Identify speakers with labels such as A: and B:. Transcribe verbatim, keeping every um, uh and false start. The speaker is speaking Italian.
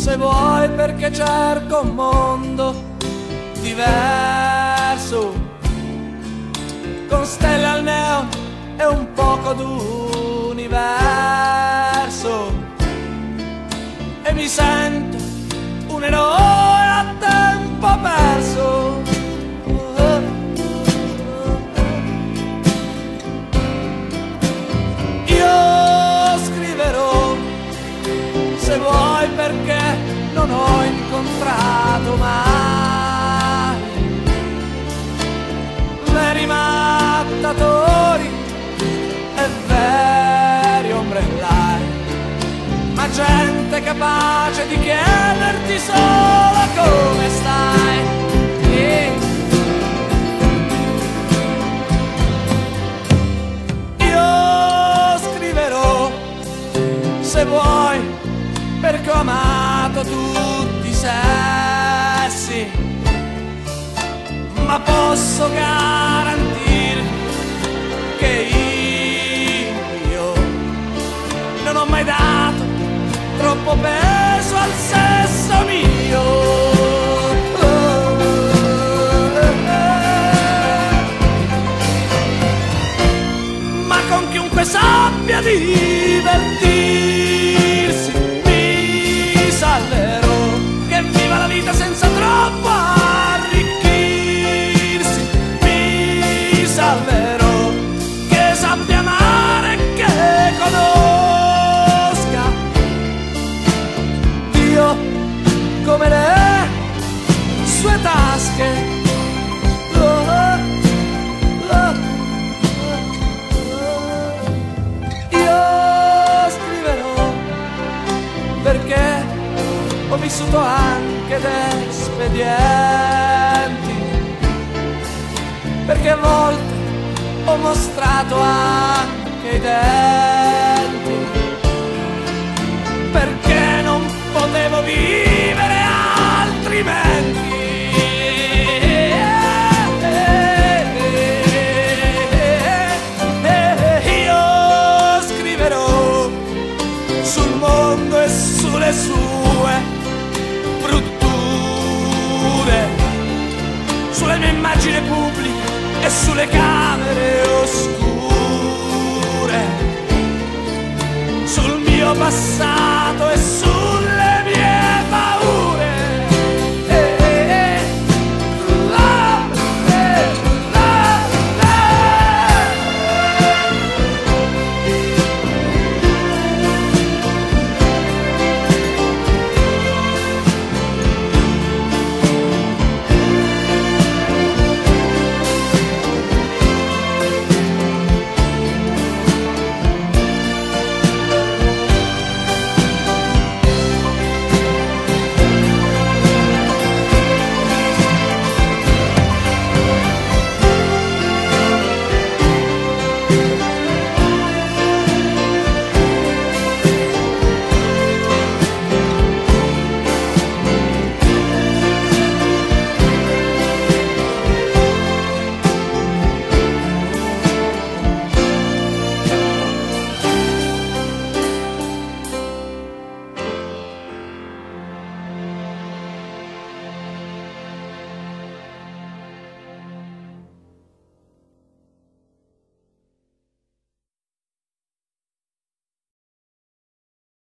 A: se vuoi, perché cerco un mondo diverso, con stelle al neon e un poco d'universo, e mi sento un eroe a tempo perso. Io scriverò, se vuoi, perché non ho incontrato mai veri mattatori e veri ombrellai, ma gente capace di chiederti solo come stai. E io scriverò, se vuoi, perché ho amato tutti i sessi, ma posso garantirvi che io non ho mai dato troppo peso al sesso mio. Ma con chiunque sappia divertirsi mi salverò, che viva la vita senza troppo arricchirsi. Mi salverò, che sappia amare e che conosca Dio come le sue tasche. Oh, oh, oh. Io scriverò, perché ho vissuto anche dei espedienti, perché a volte ho mostrato anche i denti, perché non potevo vivere altrimenti. Io scriverò sul mondo e sulle sue brutture, sulle mie immagini pubbliche e sulle camere oscure, sul mio passato